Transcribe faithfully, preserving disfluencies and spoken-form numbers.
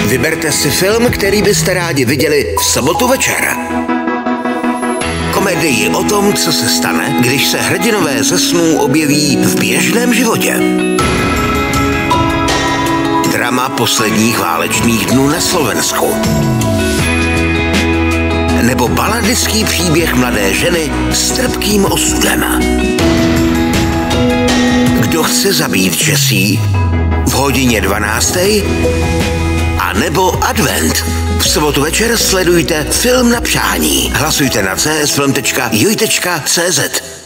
Vyberte si film, který byste rádi viděli v sobotu večer. Komedii o tom, co se stane, když se hrdinové ze snů objeví v běžném životě. Drama posledních válečných dnů na Slovensku. Nebo baladický příběh mladé ženy s trpkým osudem. Kdo chce zabít Jessie? V hodině dvanácté. A nebo Advent. V sobotu večer sledujte Film na přání. Hlasujte na csfilm tečka juj tečka cz.